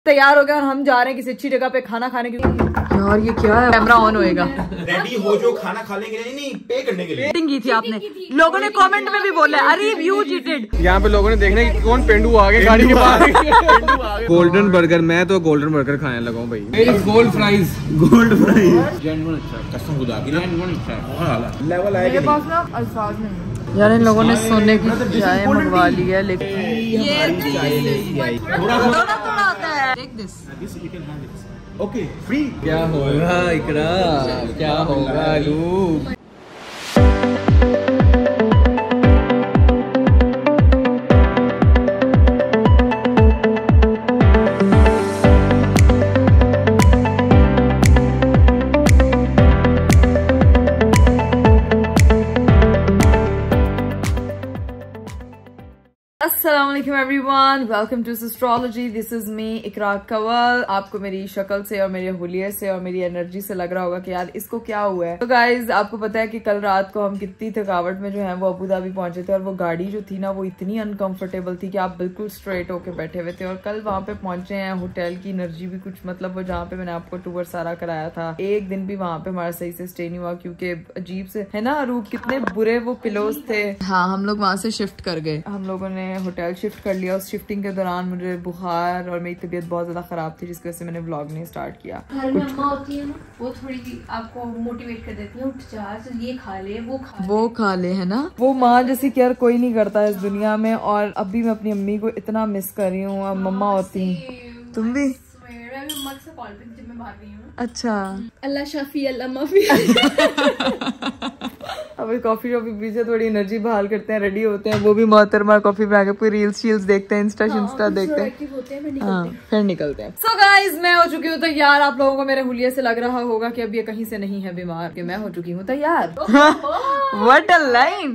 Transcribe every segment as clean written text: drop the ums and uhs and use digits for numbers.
तैयार हो गया और हम जा रहे हैं किसी अच्छी जगह पे खाना खाने के लिए। यार ये क्या है, कैमरा ऑन होएगा। रेडी हो जो खाना खाने के लिए, नहीं पे करने के लिए। चीटिंग की थी आपने, लोगों ने कमेंट में भी बोला अरे यू चीटेड। यहाँ पे लोगों ने देखना कि कौन पेंडू आ गए गाड़ी के बाहर। गोल्डन बर्गर, मैं तो गोल्डन बर्गर खाने लगा हूँ भाई। गोल्ड फ्राइज, गोल्ड फ्राइज कसम खुदा की लेवल आएगा। यार इन लोगों ने सोने की चाय मंगवा ली है, लेकिन थोड़ा आता है। Take this. Okay free. क्या होगा इकरा, क्या होगा loop. Assalamualaikum everyone, welcome to Astrology. This is me Iqra Kanwal. आपको मेरी शक्ल से और मेरे हुलिये से और मेरी एनर्जी से लग रहा होगा कि यार इसको क्या हुआ है। तो गाइज आपको पता है कि कल रात को हम कितनी थकावट में जो है वो अबू धाबी पहुंचे थे और वो गाड़ी जो थी ना वो इतनी अनकंफर्टेबल थी कि आप बिल्कुल स्ट्रेट होके बैठे हुए थे। और कल वहां पे पहुंचे हैं, होटल की एनर्जी भी कुछ मतलब वो जहाँ पे मैंने आपको टूर सारा कराया था, एक दिन भी वहां पे हमारा सही से स्टे नहीं हुआ क्योंकि अजीब से है ना रूप, कितने बुरे वो पिलोज थे। हाँ हम लोग वहां से शिफ्ट कर गए, हम लोगों ने होटल शिफ्ट कर लिया। उस शिफ्टिंग के दौरान मुझे बुखार और मेरी तबीयत बहुत ज्यादा खराब थी, जिसकी वजह से मैंने व्लॉग नहीं स्टार्ट किया। घर में अम्मा होती है ना, वो थोड़ी आपको मोटिवेट कर देती है, उठ जा ये खा ले वो खा ले है ना। वो माँ जैसी केयर कोई नहीं करता इस दुनिया में। और अभी मैं अपनी अम्मी को इतना मिस कर रही हूँ। अब मम्मा होती, तुम भी? अच्छा, अल्लाह शाफी अल्लाह माफी। अभी कॉफी शॉफी पी से थोड़ी एनर्जी बहाल करते हैं, रेडी होते हैं। वो भी मोहतरमा कॉफी बना के पूरी रील्स शील्स देखते हैं, इंस्टा देखते हैं, फिर निकलते हैं। सो गाइज मैं हो चुकी हूँ तैयार। आप लोगों को मेरे हुलिये से लग रहा होगा कि अब ये कहीं से नहीं है बीमार, कि मैं हो चुकी हूँ तैयार। What a line.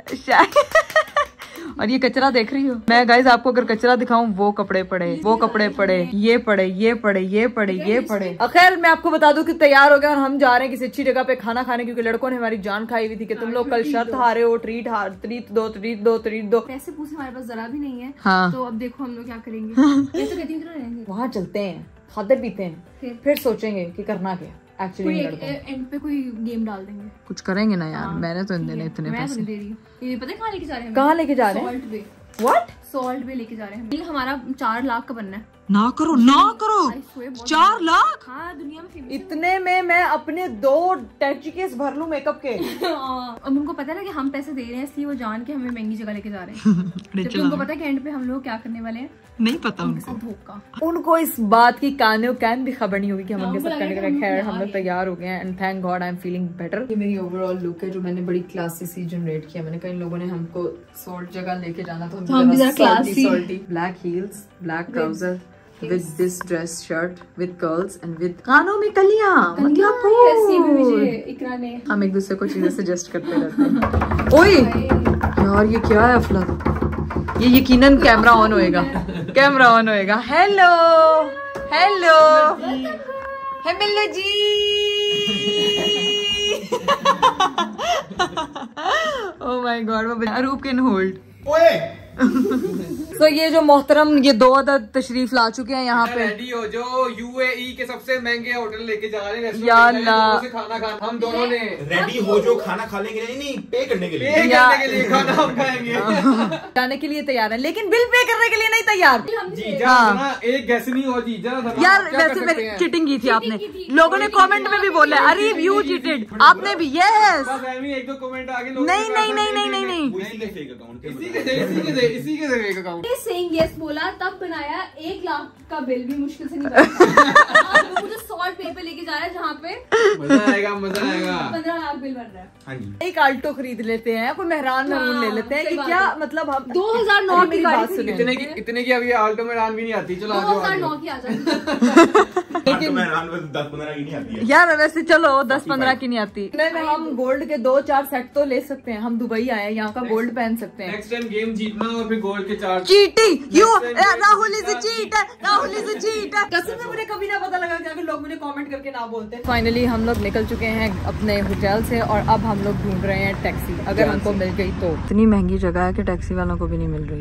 और ये कचरा देख रही हो मैं गाइज, आपको अगर कचरा दिखाऊं, वो कपड़े पड़े, वो कपड़े पड़े, ये पड़े, ये पड़े, ये पड़े, ये पड़े। खैर मैं आपको बता दूं कि तैयार हो गए और हम जा रहे हैं किसी अच्छी जगह पे खाना खाने, क्योंकि लड़कों ने हमारी जान खाई हुई थी कि तुम लोग कल शर्त हारे हो, ट्रीट दो। पैसे पूछे हमारे पास जरा भी नहीं है। हाँ। तो अब देखो हम लोग क्या करेंगे। वहाँ चलते हैं, खाते पीते हैं, फिर सोचेंगे कि करना क्या। एक्चुअली एंड पे कोई गेम डाल देंगे, कुछ करेंगे ना यार। मैंने तो इन दिनों इतने पैसे दे रही हूँ। ये पता है कहाँ लेके जा रहे हैं? कहाँ लेके जा रहे हैं? Salt Bae. What? Salt Bae लेके जा रहे हैं। हमारा 4 लाख का बनना है। ना करो 4 लाख। हाँ दुनिया में इतने में मैं अपने 2 टैक्सी केस भर लूं मेकअप के। अब उनको पता है ना कि हम पैसे दे रहे हैं, इसलिए वो जान के हमें महंगी जगह लेके जा रहे हैं। जबकि उनको पता है कि एंड पे हम लोग क्या करने वाले हैं, नहीं पता उनको। धोखा। उनको इस बात की कानो कैन भी खबर नहीं होगी कि हम उनके साथ करने के लिए। खैर हम लोग तैयार हो गए हैं and thank God I am feeling better. ये मेरी ओवरऑल लुक है जो मैंने बड़ी क्लासी सी जनरेट किया। मैंने कई लोगों ने हमको सॉल्ट जगह लेके जाना था, हम भी जरा classy. Black heels, black trouser with this dress shirt with curls and with कानों में कलियां। मतलब इकरा ने हम एक दूसरे को चीजें सजेस्ट करते रहते हैं। ओए यार ये क्या है अफलर, ये यकीनन कैमरा ऑन होएगा, कैमरा ऑन होएगा। हेलो हेलो हेलो जी। Oh my God, Aroob can hold. ओए तो ये जो मोहतरम ये 2 अदद तशरीफ ला चुके हैं यहाँ पे। रेडी हो जो यूएई के सबसे महंगे होटल लेके जा रहे हैं या अल्लाह। खाना खाना हम दोनों ने रेडी हो जो खाना खाने के लिए, नहीं पे करने के लिए। खाना हम खाएंगे। जाने के लिए तैयार है लेकिन बिल पे करने के लिए नहीं तैयार। जीजा ना एक गैस नहीं हो जीजा। यार वैसे मेरी चीटिंग की थी आपने, लोगों ने कमेंट में भी बोला अरे यू चीटेड, आपने भी। यस 1-2 कमेंट आगे इसी के फेक अकाउंट सेइंग यस बोला, तब बनाया 1 लाख का बिल भी मुश्किल से निकाला। मुझे सॉल्ट पे लेके जा रहा है जहाँ पे मजा आएगा 15 लाख बिल बन रहा है। हाँ जी। एक आल्टो खरीद लेते हैं, कोई मेहरान महरून ले लेते हैं। ये क्या मतलब हम 2009 की गाड़ी थी। इतने की अभी आल्टो में रान भी नहीं आती। चलो 2009 की आ जाती। लेकिन 10-15 की नहीं आती है यार। वैसे चलो 10-15 की नहीं आती। नहीं हम गोल्ड के 2-4 सेट तो ले सकते हैं। हम दुबई आए, यहाँ का गोल्ड पहन सकते हैं। नेक्स्ट टाइम गेम जीतना और फिर गोल्ड के 4 cheating. You Rahul is a cheater, Rahul is a cheater. कसम से मुझे कभी ना पता लगा कि अगर लोग मुझे कमेंट करके ना बोलते। फाइनली हम लोग निकल चुके हैं अपने होटल से और अब हम लोग ढूंढ रहे हैं टैक्सी, अगर हमको मिल गई तो। इतनी महंगी जगह है कि टैक्सी वालों को भी नहीं मिल रही है।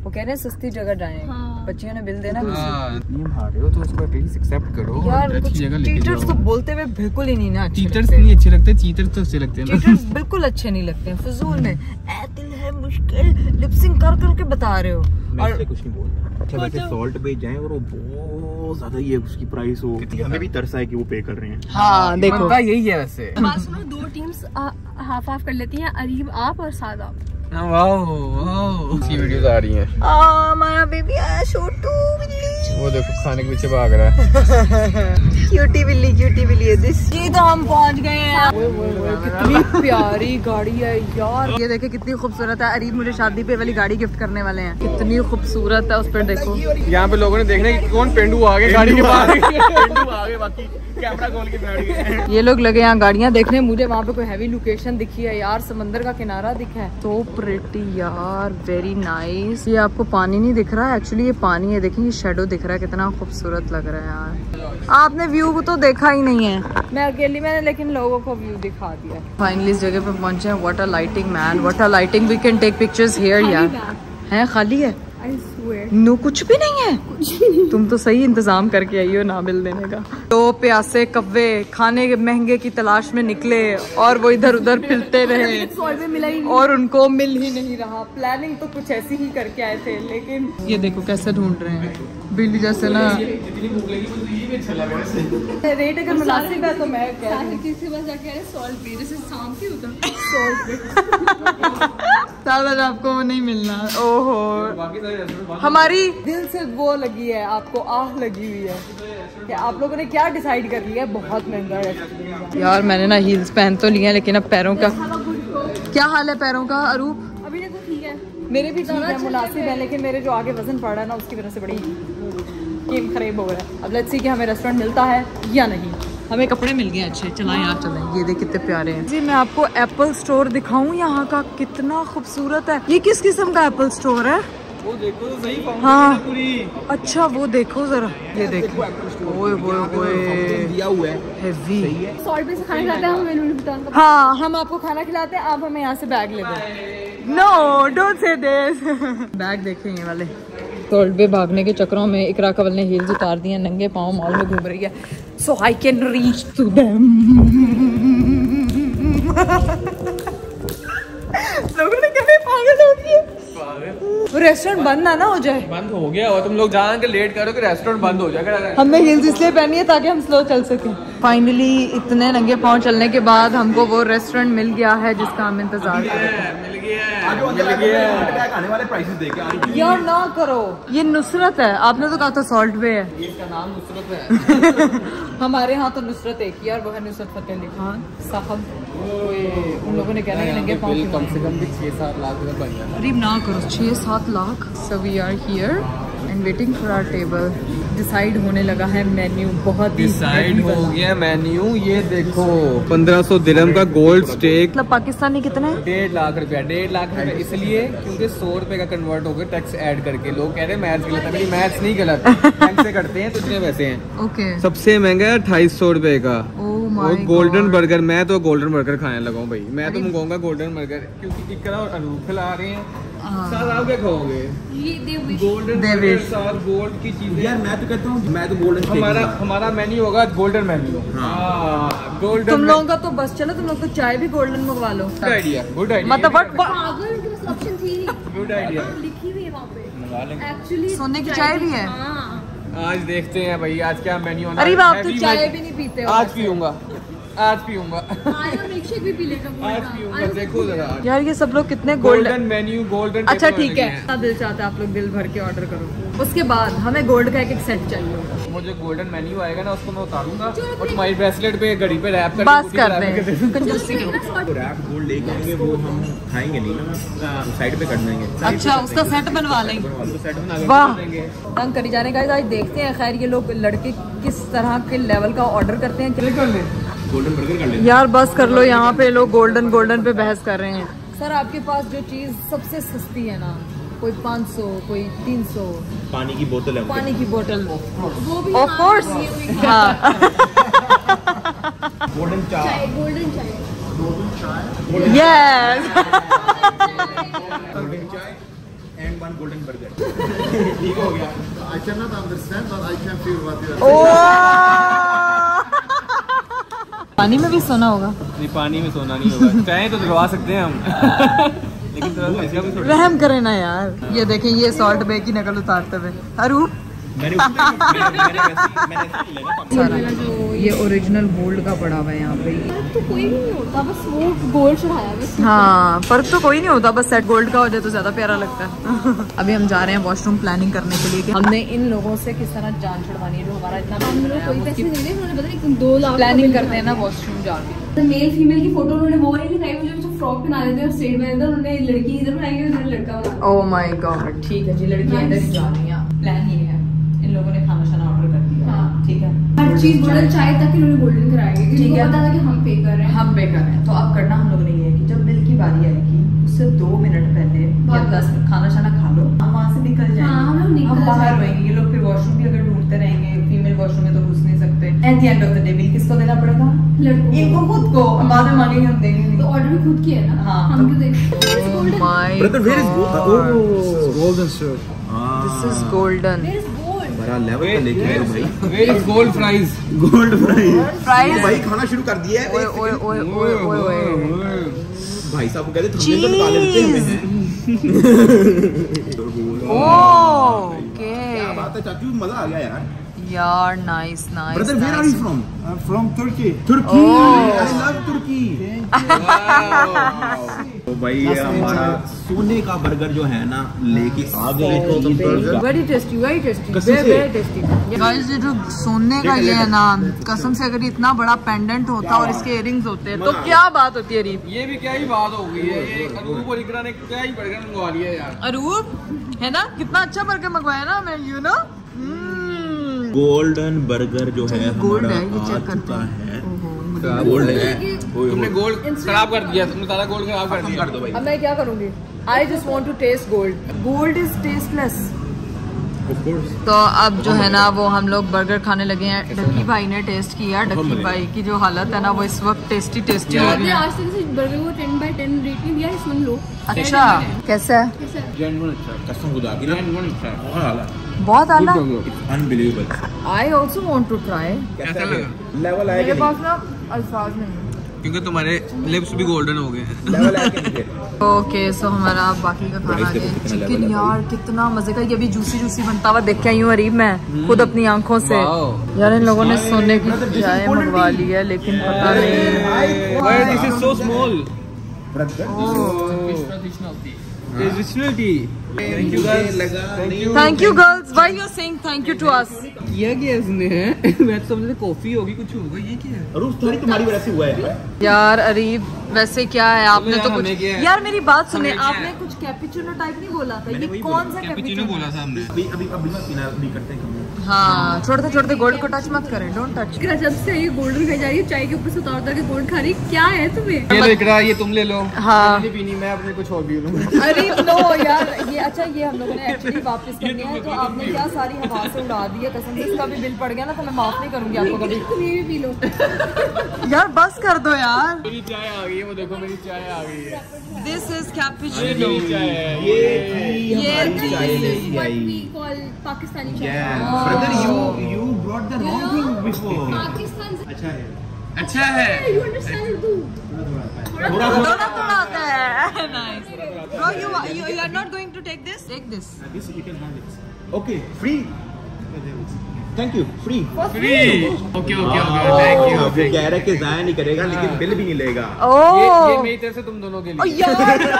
वो कह रहे हैं सस्ती जगह जाएं। हाँ। बच्चियों ने बिल देना। ये भाग रहे हो तो उसको एटलीस्ट एक्सेप्ट करो। यार अच्छी कुछ जगह लेके टीचर्स जाओ। तो बोलते हुए बिल्कुल ही नहीं ना अच्छे टीचर्स लगते। नहीं अच्छे लगते, चीटर्स तो अच्छे लगते हैं ना। टीचर्स बिल्कुल अच्छे नहीं लगते हैं, फजूल में ए दिल है मुश्किल लिपसिंग कर करके बता रहे हो। मैं और इससे कुछ नहीं बोलता। अच्छा वैसे सॉल्ट पे जाएं और वो बहुत ज्यादा ये उसकी प्राइस हो, हमें भी तरस है कि वो पे कर रहे हैं। हाँ देखो बनता यही है वैसे। बात सुनो, 2 टीम्स हाफ हाफ कर लेती हैं, अरीब आप और साद आप। वाओ सी वीडियोस आ रही हैं। हमारा बेबी आया छोटू बिल्ली। वो देखो खाने के पीछे भाग रहा है। क्यूटी बिल्ली है दिस। ये तो हम पहुंच गए हैं। कितनी प्यारी गाड़ी है यार। ये देखे कितनी खूबसूरत है। अरीब मुझे शादी पे वाली गाड़ी गिफ्ट करने वाले हैं। कितनी खूबसूरत है, उस पर देखो। यहाँ पे लोगों ने देखना है कि कौन पेंडू आ गए गाड़ी के पास। पेंडू आ गए, बाकी कैमरा खोल के बैठ गए। ये लोग लगे यहाँ गाड़ियाँ देखने। मुझे वहाँ पे कोई हैवी लोकेशन दिखी है यार, समंदर का किनारा दिखा है। तो प्रिटी यार, वेरी नाइस। ये आपको पानी नहीं दिख रहा है, एक्चुअली ये पानी है। देखिए ये शेडो दिख रहा है, कितना खूबसूरत लग रहा है यार। आपने व्यू तो देखा ही नहीं है, मैं अकेली मैंने लेकिन लोगों को व्यू दिखा दिया। फाइनली इस जगह पे पहुंचे हैं। What a lighting man, what a lighting. We can take pictures here यार। है खाली है? नो कुछ भी नहीं है। तुम तो सही इंतजाम करके आई हो ना बिल देने का। तो प्यासे कव्वे खाने के महंगे की तलाश में निकले और वो इधर उधर फिरते रहे और उनको मिल ही नहीं रहा। प्लानिंग तो कुछ ऐसी ही करके आए थे, लेकिन ये देखो कैसे ढूंढ रहे हैं बिल्ली जैसे ना। रेट अगर मुनासिब है तो मैं कह रही हूं किसी पास जाके सॉल्ट पे, जैसे शाम की होता है सॉल्ट पे। सादा आपको वो नहीं मिलना। ओहो हमारी दिल से वो लगी है, आपको आह लगी हुई है कि आप लोगों ने क्या डिसाइड कर लिया है। बहुत महंगा है यार। मैंने ना हील्स पहन तो लिया, लेकिन अब पैरों का क्या हाल है? पैरों का अरूप अभी देखो ठीक है, मेरे भी ठीक है, मुनासिब है, लेकिन मेरे जो आगे वजन पड़ रहा है ना उसकी वजह से बड़ी गेम खराब हो रहा है। अब लेट्स सी कि हमें रेस्टोरेंट मिलता है या नहीं। हमें कपड़े मिल गए अच्छे। चला यार चलें। ये देख कितने प्यारे हैं जी। मैं आपको एप्पल स्टोर दिखाऊं यहाँ का, कितना खूबसूरत है। ये किस किस्म का एप्पल स्टोर है? वो देखो तो सही। हाँ पूरी। अच्छा वो देखो जरा, ये देखो। ओए दिया हुआ है, हेवी। सॉल्ट पे से खाना खिलाते हैं, हम मेनू नहीं बताते। हाँ हम आपको खाना खिलाते हैं, आप हमें यहाँ से बैग ले दो। No don't say this. Bag देखें ये वाले। सॉल्ट पे भागने के चक्करों में इकरा कवल ने हील्स उतार दी हैं, नंगे पाँव मॉल में घूम रही है। So I can reach to them. लोगों ने कहते पागल हो गई। वो रेस्टोरेंट बंद ना हो जाए। बंद हो गया और तुम लोग जान के लेट करो कि रेस्टोरेंट बंद हो जाएगा। हमने हील्स इसलिए पहनी है ताकि हम स्लो चल सकें। फाइनली इतने नंगे पाँव चलने के बाद हमको वो रेस्टोरेंट मिल गया है जिसका हम इंतजार कर रहे थे। आने वाले प्राइसेस देके आ रही यार ना करो, ये नुसरत है। आपने तो कहा था सॉल्ट वे है। इसका नाम नुसरत है। हमारे यहाँ तो नुसरत एक ही, और वो है नुसरत फतेह अली खान साहब। उन लोगों ने कहना है नंगे पाँव कम से कम भी 6-7 लाख रुपए बन जाता है। करीब ना करो 6-7 lakh. So we are here and waiting for our table. Decide होने लगा है मेन्यू, बहुत ही डिसाइड हो गया मेन्यू। ये देखो 1500 दिरहम का गोल्ड स्टेक, मतलब पाकिस्तानी कितना है? 1.5 लाख रुपया। 1.5 लाख रुपया इसलिए क्योंकि 100 रुपए का कन्वर्ट हो गया टैक्स ऐड करके। लोग कह रहे हैं मैथ्स गलत है, मेरी मैथ्स नहीं गलत, टैक्स से करते हैं तो इतने पैसे हैं। ओके सबसे महंगा है 2800 रुपए का। और गोल्डन बर्गर। मैं तो गोल्डन बर्गर खाने लगा हूँ भाई। मैं तो मंगाऊंगा गोल्डन बर्गर क्योंकि इकरा और अनूप खिला रहे हैं। साथ आप क्या खाओगे? ये देविश। गोल्डन बर्गर साथ गोल्ड की चीजें। यार मैं तो कहता हूँ, मैं तो गोल्डन हमारा मेन्यू होगा गोल्डन मेन्यू। गोल्डन। तुम लोगों का तो बस चलो, तुम लोग तो चाय भी गोल्डन मंगवा लो। Good idea, good idea. मतलब पागल, उनके पास ऑप्शन थी। Good idea. लिखी हुई है वहाँ पे। मंगा लेंगे। एक्चुअली सोने की चाय भी है। हाँ। आज देखते हैं भाई आज क्या मेन्यू होना। अरे आप तो चाय भी नहीं पीते हो। आज पीऊंगा, आज पीऊंगा, आज मिल्क शेक भी पी लेगा। आज पीऊंगा। देखो जरा यार ये सब लोग कितने गोल्डन मेन्यू, गोल्डन। अच्छा ठीक है, इतना दिल चाहता है आप लोग दिल भर के ऑर्डर करो। उसके बाद हमें गोल्ड का एक सेट चाहिए। मुझे गोल्डन मेन्यू आएगा ना उसको मैं उतारूंगा और तुम्हारी ब्रेसलेट पे घड़ी पे रैप कर बस कर दे। कंजूसी करो। रैप गोल्ड लेके आएंगे, वो हम खाएंगे नहीं ना, साइड पे कर देंगे। अच्छा उसका सेट बनवा लेंगे। सेट बना वाह देंगे। तंग करी जाने का। आज देखते हैं खैर ये लोग लड़के किस तरह के लेवल का ऑर्डर करते हैं। गोल्डन बर्गर कर लेंगे यार बस कर लो, यहाँ पे लोग गोल्डन पे बहस कर रहे हैं। सर आपके पास जो चीज सबसे सस्ती है ना, कोई 500 कोई 300। पानी की बोतल है, पानी की बोतल वो भी ऑफ कोर्स। हाँ गोल्डन चाय, गोल्डन चाय। Yes golden chai and 1 golden burger ठीक हो गया। I cannot understand, but I can feel what you are पानी में भी सोना होगा? नहीं, पानी में सोना नहीं होगा। चाहे तो दिलवा सकते हैं हम लेकिन थोड़ा पैसा भी थोड़ा रहम करे ना यार। ये देखें, ये सॉल्ट बे की नकल उतारते हुए अरूप। ये ओरिजिनल गोल्ड का पड़ा हुआ है यहाँ पे। तो कोई भी नहीं होता, बस वो गोल्ड चढ़ाया बस। हाँ, फर्क तो कोई नहीं होता, बस सेट गोल्ड का हो जाए तो ज्यादा प्यारा लगता है। अभी हम जा रहे हैं वॉशरूम प्लानिंग करने के लिए कि हमने इन लोगों से किस तरह जान छुड़वानी है जो हमारा इतना हम लोग कोई पैसे नहीं दे, उन्होंने बताया 2 लाख प्लानिंग करते हैं ना वॉशरूम जाके। मेल फीमेल की फोटो उन्होंने वो वाली दिखाई, मुझे जो फ्रॉक पहना देते हैं स्ट्रेट में अंदर, उन्होंने लड़की इधर बनाई है, उन्होंने लड़का बना। ओह माय गॉड, ठीक है जी, लड़की अंदर ही जा रही है। प्लान ये है, इन लोगों ने खाना शाना ऑर्डर कर दिया। हाँ। ठीक है, हर चीज गोल्डन चाय तक इन्होंने गोल्डन कराएंगे, ठीक है, पता था कि हम पे कर रहे हैं, हम पे कर रहे हैं। तो अब करना हम लोगों ने ये है कि जब बिल की बारी आएगी उससे 2 मिनट पहले या 10 मिनट खाना शाना खा लो, हम वहाँ से निकल जाएंगे। हाँ, हम लोग निकल हम बाहर जाएंगे। रहेंगे, ये लोग फिर वॉशरूम भी अगर ढूंढते रहेंगे, फीमेल वॉशरूम में तो घुस नहीं सकते। At the end of the day bill किसको देना पड़ेगा? लड़कों इनको खुद को। बाद में मांगेंगे, हम देंगे नहीं। तो ऑर्डर भी खुद किया है ना। हाँ, हम क्यों देंगे? Brother where is golden sir. This is golden. बड़ा लेवल का लेके आए हो भाई। Where is gold fries? Gold fries fries भाई खाना शुरू कर दिया है। ओए ओए ओए ओए ओए भाई साहब को कहते थंबनेल तो निकाल लेते हैं ओके। क्या बात है चाचू, मजा आ गया यार। यार nice nice. Brother where are you from? I'm from Turkey. तुर्की। Oh. आई लव तुर्की। तो भाई ये हमारा सोने का बर्गर जो है ना लेके आ गए। वेरी टेस्टी, वेरी टेस्टी, कसम से। Very tasty. गाइस, ये जो सोने का ये है ना, कसम से अगर इतना बड़ा पेंडेंट होता और इसके इयरिंग्स होते तो क्या बात होती है अरीब? ये भी क्या ही बात हो गई है। ये अनूप और इकरा ने क्या ही बर्गर मंगवा लिया यार। अरूप है ना, कितना अच्छा बर्गर मंगवाया ना मैं, यू नो। गोल्डन बर्गर जो है गोल्ड हमारा है, ये आ चेक करते चुका हैं। है। खराब गोल्ड है। तुमने गोल्ड खराब कर दिया, तुमने सारा गोल्ड खराब कर दिया। कर दो भाई। अब मैं क्या करूंगी? I just want to taste gold. Gold is tasteless. तो अब जो है ना वो हम लोग बर्गर खाने लगे हैं। डक्की भाई ने टेस्ट किया। डक्की भाई की जो हालत है ना वो इस वक्त टेस्टी टेस्टी हो रही है। आज तक इस बर्गर को 10/10 रेट नहीं दिया, इसमें लो। अच्छा, कैसा है? कैसा है? जेन्युइन अच्छा है। कसम खुदा की ना जेन्युइन अच्छा है। बहुत आला, बहुत आला। Unbelievable. I also want to try. कैसा लगा? लेवल आया मेरे कि पास ना अल्फाज नहीं है। क्योंकि तुम्हारे लिप्स भी गोल्डन हो गए। लेवल आया कि नहीं? ओके, सो हमारा बाकी का खाना आ देखो गया। कितना चिकन level है यार कितना मजे का, ये भी जूसी जूसी बनता हुआ देख के आई हूँ अरीब मैं खुद अपनी आंखों से। वाओ। यार इन लोगों ने सोने की चाय मंगवा ली है, लेकिन पता नहीं। This is so small. Traditional tea. Thank you guys. Thank you girls, why you are saying thank you to us? किया क्या इसने है? मैं तो समझ कॉफी होगी, कुछ होगा। ये क्या है? रूस थोड़ी तुम्हारी वजह से हुआ है। यार अरीब वैसे क्या है, आपने तो हमें कुछ क्या है? यार मेरी बात सुने, हमें क्या आपने है? कुछ कैपुचिनो टाइप नहीं बोला था। मैंने ये वही कौन सा कैपुचिनो कैपुचिनो बोला था हमने। अभी अभी अभी मत पीना, अभी करते हैं। हाँ, छोड़ते छोड़ते गोल्ड को टच मत करें, डोंट टच। जब से ये गोल्डन खाई जा रही है, चाय के ऊपर से उतार उतार के गोल्ड खा रही, क्या है तुम्हें? ये लो इकरा, ये तुम ले लो। हाँ। नहीं पीनी, मैं अपने कुछ और पी लूंगा। अरे नो यार, ये अच्छा ये हम लोगों ने एक्चुअली वापस करनी है, तो आपने क्या सारी हवा से उड़ा दी है। कसम से इसका भी बिल पड़ गया ना तो मैं माफ नहीं करूंगी आपको कभी। तुम ये भी पी लो। यार बस कर दो यार। मेरी चाय आ गई है, वो देखो मेरी चाय आ गई है। दिस इज मेरी कैपुचिनो। चाय है। ये थी हमारी चाय लेके What I. we call Pakistani chai. Brother you brought the wrong thing before। Pakistan से अच्छा है। अच्छा है। you understand Urdu? थोड़ा थोड़ा थोड़ा आता है। Nice bro, you are not going to take this? Take this. This you can have it. Okay, free. Thank you, free। Free. Okay okay okay, thank you. वो कह रहा है कि जाया नहीं करेगा लेकिन बिल भी नहीं लेगा। ये Oh मेरी तरफ से तुम दोनों के Oh, लिए। यार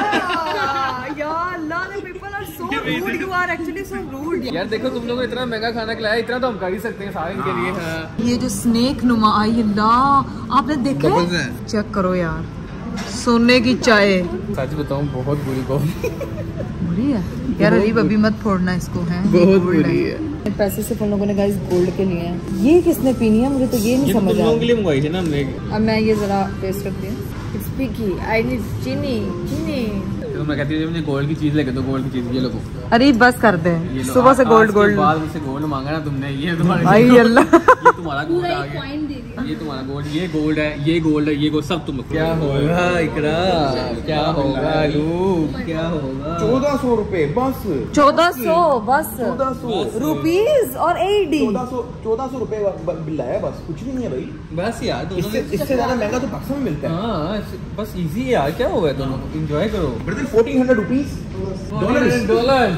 Allah, the people are so rude. You are actually so rude. यार देखो तुम लोगों ने इतना महंगा खाना खिलाया, इतना तो हम कर ही सकते हैं सारे इनके लिए। हाँ। ये जो स्नेक नुमा आई अल्लाह, आपने देखा Bubbles है? हैं। चेक करो यार, सोने की चाय सच बताऊं बहुत बुरी कॉफी। बुरी है यार। अरीब अभी मत फोड़ना इसको, है बहुत बुरी है। पैसे सिर्फ उन लोगों ने गाइस गोल्ड के लिए हैं। ये किसने पीनी है, मुझे तो ये नहीं ये समझ तुम आ लोगों के रहा। लिए मंगवाई थी ना हमने। अब मैं ये जरा टेस्ट करती हूँ। इट्स पिकी, आई नीड चीनी चीनी। तो मैं कहती हूँ मुझे गोल्ड की चीज लेके दो, गोल्ड की चीज ये लोगों। अरे बस कर दे, सुबह से गोल्ड गोल्ड बाद मुझसे गोल्ड मांगा ना तुमने, ये तुम्हारा आई अल्लाह ये तुम्हारा गोल्ड पूरा आ एक गया, कॉइन दे दिया। ये तुम्हारा गोल्ड, ये गोल्ड है, ये गोल्ड है, ये गोल्ड सब तुम। क्या होगा इकरा, क्या होगा लूप, क्या होगा? 1400 रुपए बस, 1400 बस 1400 रुपीज और AD 1400 रुपए बिल आया, बस कुछ भी नहीं है भाई। बस यार दोनों इससे ज्यादा महंगा तो पाकिस्तान में मिलता है। हाँ बस इजी है यार, क्या हो गया दोनों, एंजॉय करो। ब्रदर 1400 रुपीज डॉलर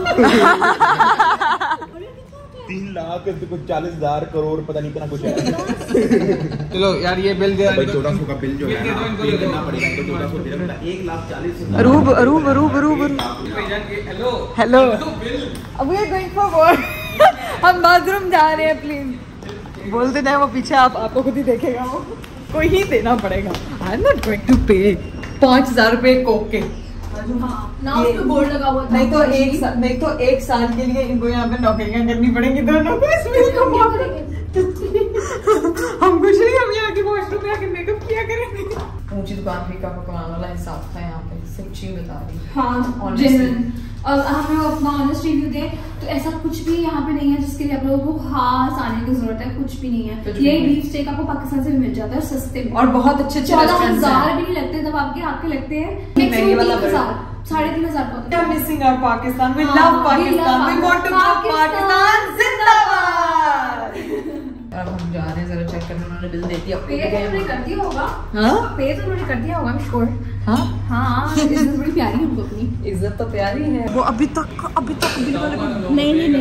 3,40,000 करोड़ पता नहीं कितना कुछ है। चलो यार ये बिल दे, भाई 1400 का बिल जो है ना पे करना पड़ेगा इनको, 1400 दिरहम, 1,40,000। अरूब अरूब अरूब अरूब हेलो हेलो, अब वी आर गोइंग फॉरवर्ड। हम बाथरूम जा रहे हैं, प्लीज बोलते जाए, वो पीछे आपको खुद ही देखेगा, वो कोई ही देना पड़ेगा। I am not going to pay 5,000 रुपए कोक के। हाँ, ना उस पे बोर्ड लगा हुआ था। नहीं तो एक साल के लिए इनको यहाँ पे नौकरियां करनी पड़ेंगी दोनों को, इसमें क्या करेंगे? हम कुछ नहीं, हम यहाँ के वॉशरूम में आके मेकअप किया करेंगे। ऊंची दुकान भी का पकड़ाने वाला हिसाब था यहाँ पे, सच्ची बता रही। हाँ जेन्युइन। और हमें अपना ऑनेस्ट रिव्यू दे तो ऐसा कुछ भी यहाँ पे नहीं है जिसके लिए आप लोगों को खास आने की जरूरत है, कुछ भी नहीं है। ये बीफ स्टेक आपको पाकिस्तान से भी मिल जाता है सस्ते में, और बहुत अच्छे 14,000 भी नहीं लगते, जब आपके लगते हैं 3,500 missing our Pakistan, we love Pakistan, we want to go Pakistan जिंदाबाद। अब हम जा रहे हैं, जरा चेक करने, उन्होंने बिल दे दिया। पे तो उन्होंने कर दिया होगा, हाँ पे तो उन्होंने कर दिया होगा, I'm sure। हाँ हाँ इज्जत बड़ी प्यारी है हमको अपनी। इज्जत तो प्यारी है, वो अभी तक बिल वाले को नहीं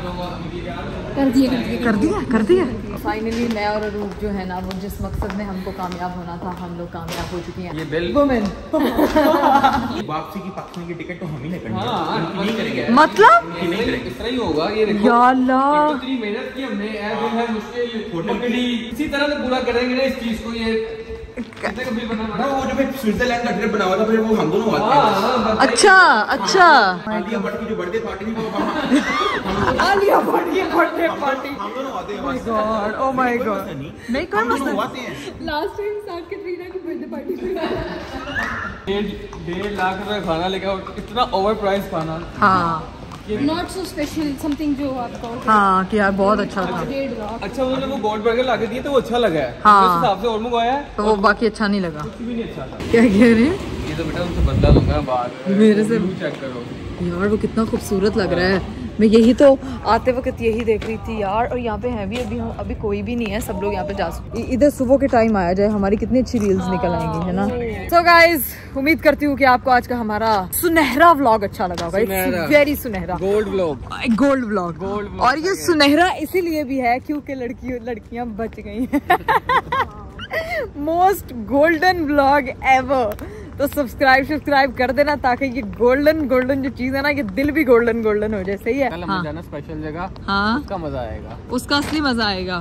कर दिया। फाइनली मैं और अरूप जो है ना, वो जिस मकसद में हमको कामयाब होना था, हम लोग कामयाब हो चुकी हैं। ये बिल वुमेन वापसी की पाकिस्तान की टिकट तो हम ही नहीं करेंगे। हाँ नहीं करेंगे, मतलब इस तरह ही होगा। ये देखो या अल्लाह, इतनी मेहनत की हमने, है मुश्किल होटल इसी तरह से पूरा करेंगे ना इस चीज को। ये कितने का बिल बना ना, वो जो मैं स्विट्जरलैंड का ट्रिप बना हुआ था, फिर वो हम दोनों आते हैं। अच्छा अच्छा, आलिया भट्ट की जो बर्थडे पार्टी थी वो आलिया भट्ट की बर्थडे पार्टी, हम दोनों आते हैं बस। गॉड ओ माय गॉड, नहीं कोई हम मसला दोनों आते हैं। लास्ट टाइम साथ के ट्रीना की बर्थडे पार्टी पे 1.5 लाख रुपए खाना लेके, इतना ओवर प्राइस खाना। हाँ नॉट सो स्पेशल समथिंग जो आपका हाँ कि यार बहुत अच्छा था। 1.5 लाख। अच्छा उन्होंने वो गोल्ड बर्गर ला के दिए तो वो अच्छा लगा है, हाँ। उस हिसाब से और मंगवाया है, तो वो बाकी अच्छा नहीं लगा। कुछ भी नहीं अच्छा था। क्या कह रहे हैं? ये तो बेटा उनसे बदला लूंगा बाद में, मेरे से चेक करो यार, वो कितना खूबसूरत लग रहा है। मैं यही तो आते वक्त यही देख रही थी यार, और यहाँ पे है भी अभी कोई भी नहीं है, सब लोग यहाँ पे जा सकते। इधर सुबह के टाइम आया जाए, हमारी कितनी अच्छी रील्स निकल आएंगी, है ना। तो गाइज उम्मीद करती हूँ कि आपको आज का हमारा सुनहरा व्लॉग अच्छा लगा होगा। वेरी सुनहरा गोल्ड व्लॉग, गोल्ड व्लॉग। और ये सुनहरा इसीलिए भी है क्योंकि लड़कियां बच गई हैं। Most golden vlog ever. तो सब्सक्राइब कर देना ताकि ये गोल्डन जो चीज है ना, ये दिल भी गोल्डन हो जाए। सही है, कल हम जाना स्पेशल जगह, हाँ उसका मजा आएगा, उसका असली मजा आएगा।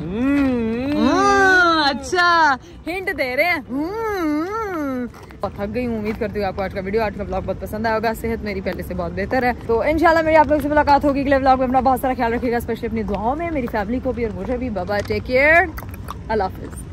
अच्छा हिंट दे रहे हैं। थक गई हूँ, उम्मीद करती हूँ आपको आज का वीडियो, आज का ब्लॉग बहुत पसंद आया होगा। सेहत मेरी पहले से बहुत बेहतर है, तो इंशाल्लाह मेरी आप लोगों से मुलाकात होगी अगले ब्लॉग में। अपना बहुत सारा ख्याल रखिएगा, स्पेशली अपनी दुआओं में, मेरी फैमिली को भी और मुझे भी। बाय बाय, टेक केयर, अल्लाह हाफिज।